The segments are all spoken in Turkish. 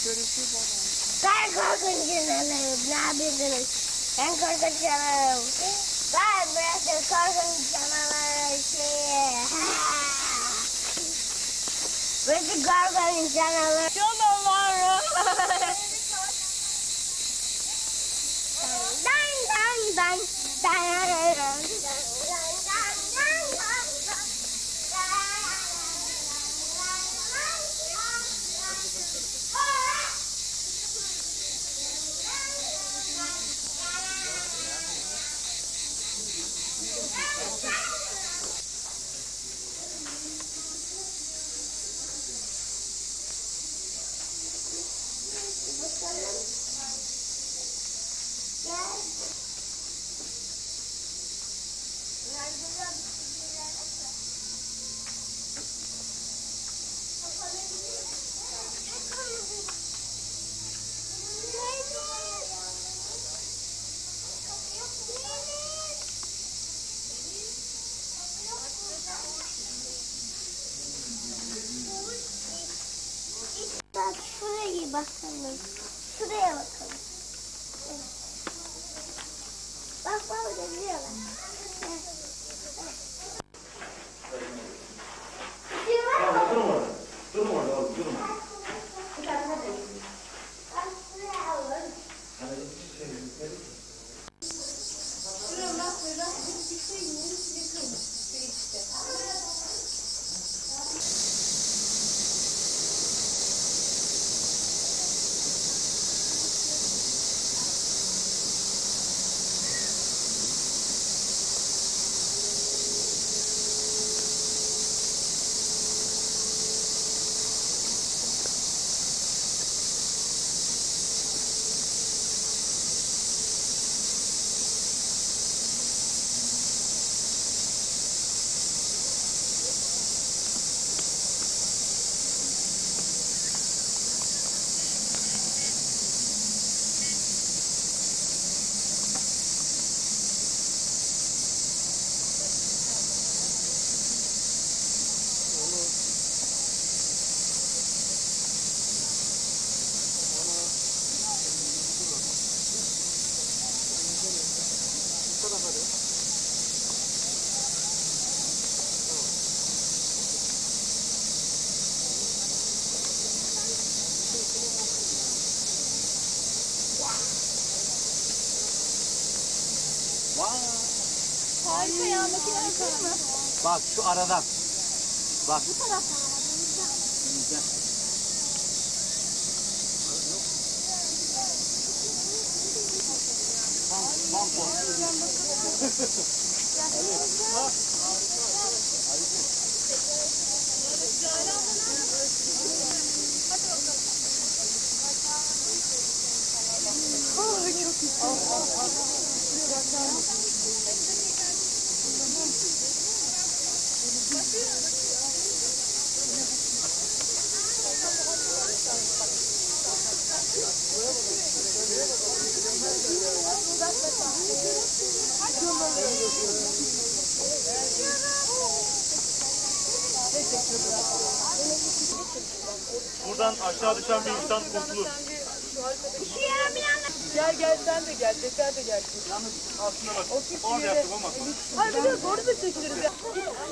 Ben korkunç canım. Ne yapıyorsunuz? Ben korkunç canım. Ben biraz da korkunç canavar Burası korkunç canavar. Canavar. Dan. Bak şuraya bakalım. Şuraya bakalım. Bak burada diyorlar. Durma orada oğlum, durma. Harika ya, makine açayım mı? Bak şu aradan. Bak. Bu taraftan ama. Buradan aşağı düşen bir insan kurtulur. Gel sen de gel, Zeker de gel. Yalnız aslında bak, orada yaptık olmaz mı? Hayır biliyoruz, orada da çekiliriz ya.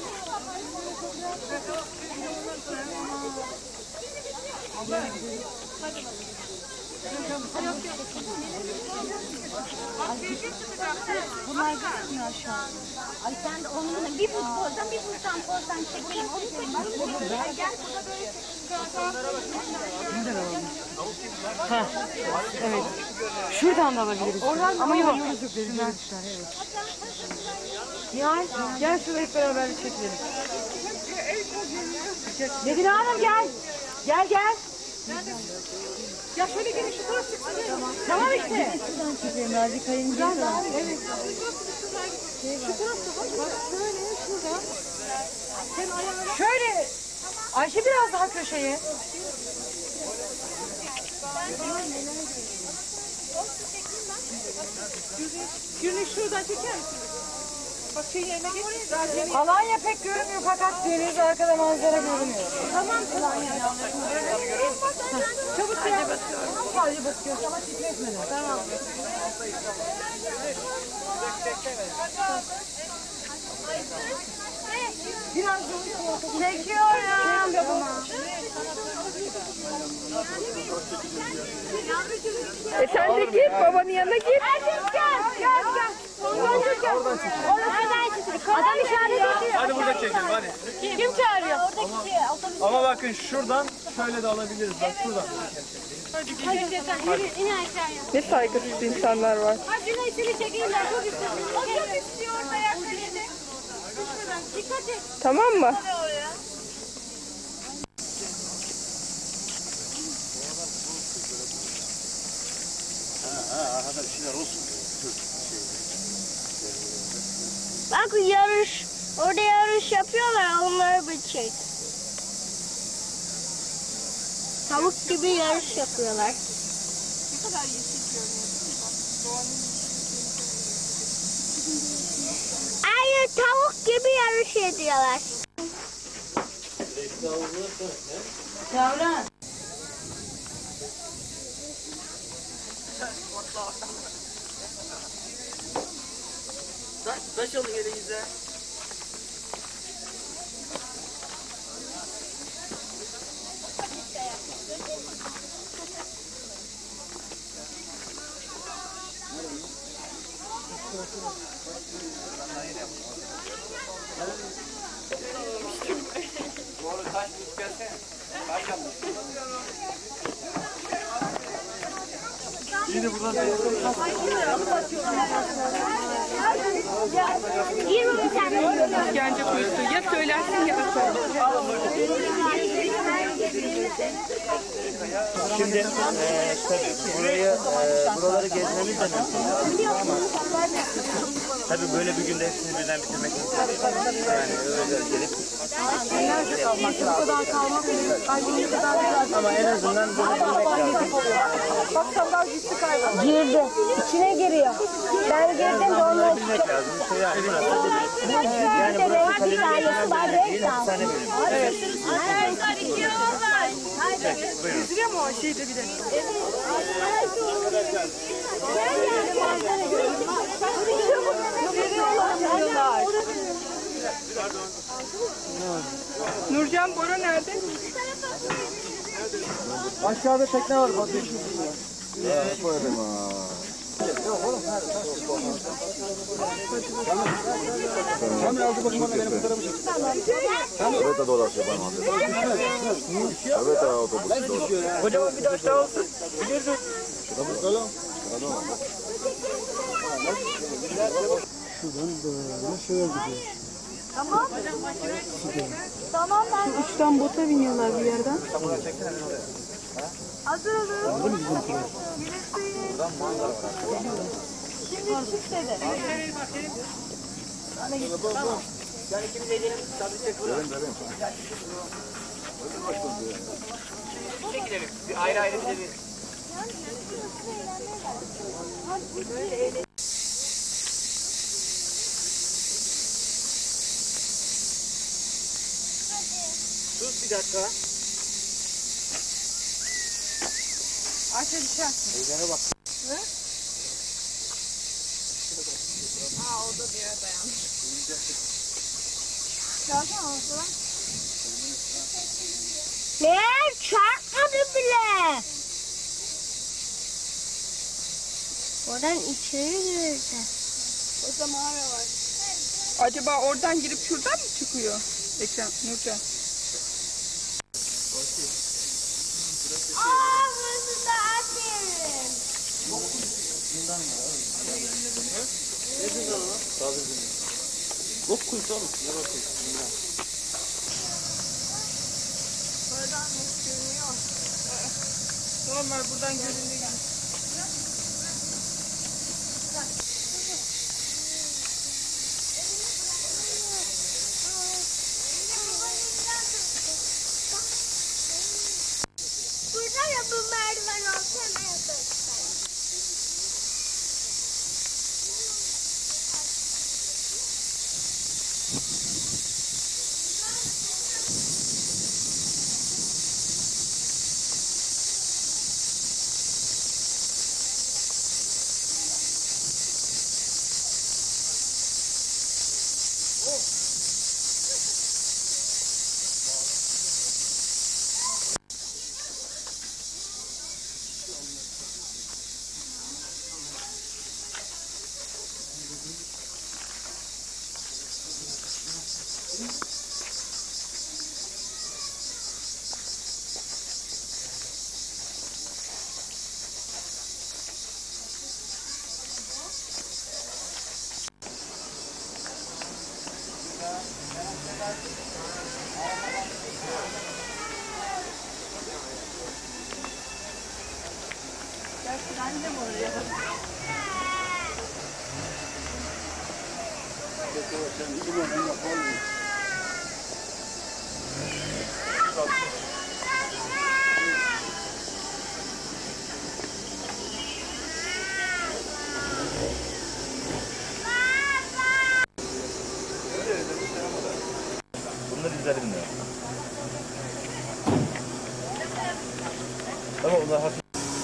Bunlar gitmiyor aşağı. Ay sen de onunla bir buradan bir buradan çekelim. Onu çekelim. Gel burada böyle Ha, evet. Şuradan da alabiliriz. Oradan ama yok. Şuradan. Nihal, gel şurada hep beraber çekelim. Medine Hanım gel. Gel. Ya şöyle gelin şu tarafa çıksana. Tamam işte. Şuradan çekelim. Nazik Kayın gel. Evet. Şu tarafta bak şöyle şurada. Sen ayağını... Şöyle. Ayşe biraz daha köşeye. Günü şuradan çeker misin? Bak şey yerine geç. Alanya pek görünmüyor fakat deniz arkada manzara görünüyor. Tamam. Çabuk gel. sadece bakıyorsun ama titretmeden. Tamam. Biraz çekiyorum. Sen de git, babanın yanına git. Adam işaret ediyor. Hadi burada çekelim hadi. Kim çağırıyor? Ama bakın şuradan şöyle de alabiliriz. Bak şuradan. İn aşağıya. Ne saygısız insanlar var. Hadi seni çekeyim. Çok istiyor. O çok istiyor orada yaklaşık. Dikkat et. Tamam mı? Arkada bir şeyler olsun. Bak yarış. Orada yarış yapıyorlar. Onları bir çek. Tavuk gibi yarış yapıyorlar. Ne kadar yeşil görünüyor. Hayır, tavuk gibi yarış ediyorlar. Yavrum. Taş alın elinize. Yine buradan İşkence kuyusu. Ya söylersin ya da Şimdi tabii buraları gezmemiz de mümkün. Ama tabii böyle bir günde hepsini birden bitirmek mümkün değil. Yani öyle gelip Bu kadar kalmak kalbimiz kadar. ama en azından bunu bilmek lazım. Bak sandal gitti kayboldu. Girdi. İçine giriyor. Ben girdim de onu. Bilmek lazım. Yani burası kalenin değil, hapishane bölümü. Evet. Buyurun. Üzülüyor mu o şeyde bir de? Nurcan Bora nerede? Aşağıda tekne var. Aveta dolaşıyor bana. Aveta otobüs. Kocaman bir taş daha olsun. Şurada bakalım. Tamam ben. Uçtan bota biniyorlar bir yerden. Hazır olun. Şimdi çift dedi. Yani ikimiz edelim. Tabii çekelim. Çekilelim. Bir ayrı ayrı bir de Sus bir dakika. Ayşe düşer. Eyleme bak. Meğer çarpmadı bile. Oradan içeri girdi. Orada mağara var. Acaba oradan girip şuradan mı çıkıyor? Ekrem, Nurcan. Aa, burası da aferin. Bok kuyusu oğlum. Ne bakıyorsun? Normal buradan göründüğü gibi. Burada ya bu merdiven olsa hemen yaparız. Bunlar üzerinde. Ama onlar hafif.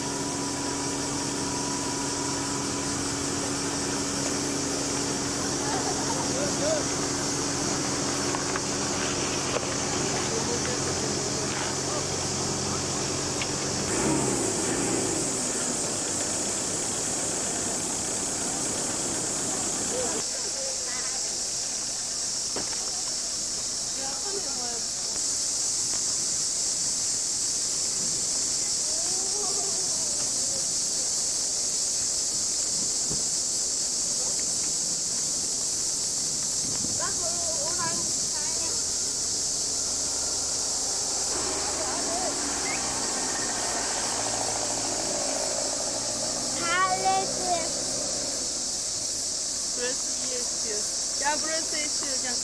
Burası iyi esiyor. Gel burası esiyor gel.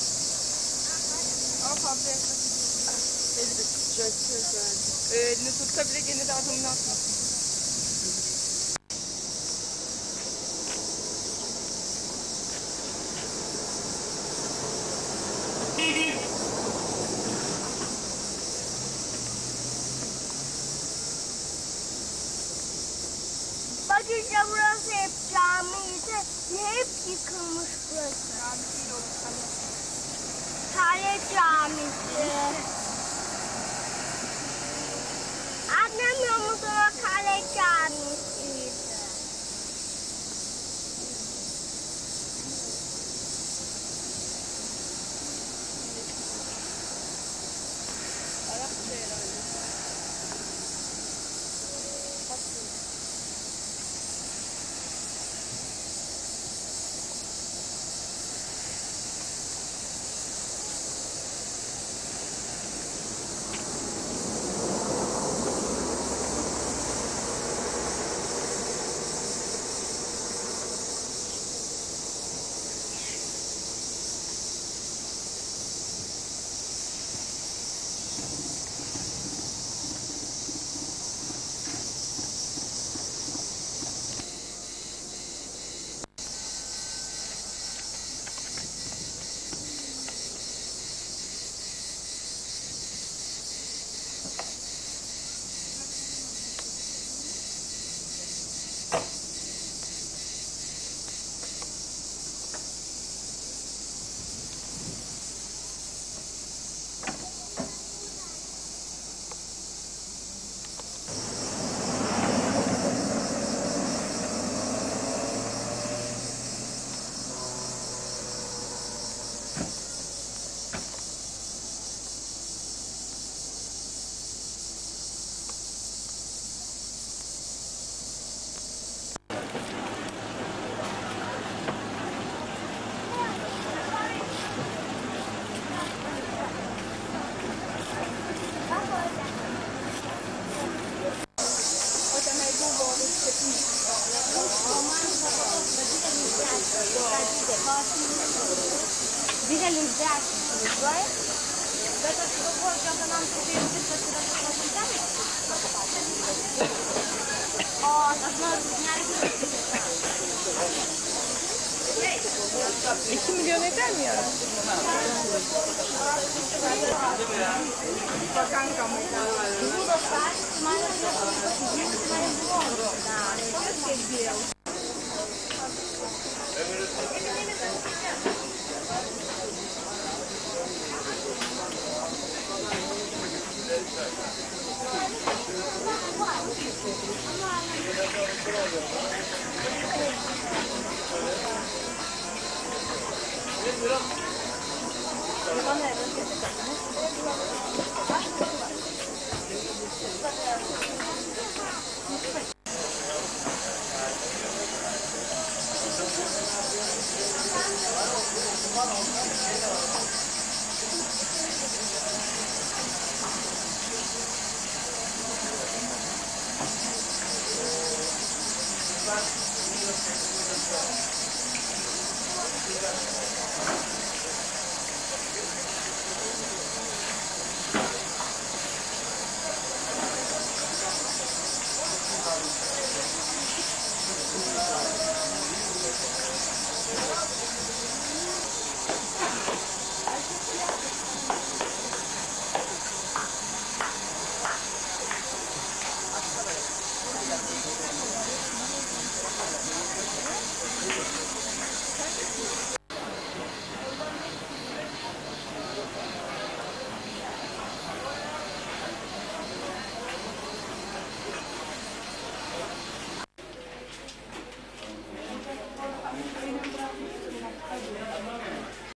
Al fazla yaklaşık. Eli de tutacak güzel. Elini tutsa bile gene de adımını atmasın. Bak işte burası hep camiydi. Hep yıkılmış burası. Kale camisi. Anlamıyor musun o kale camisiydi? Arapça herhalde. Gidelim dersiniz böyle. Zaten şurada bu hocadan antrenörümüzü kaçıracak mı? Aslında yani 2 milyon eder mi ya? Bakan kamerayla. ben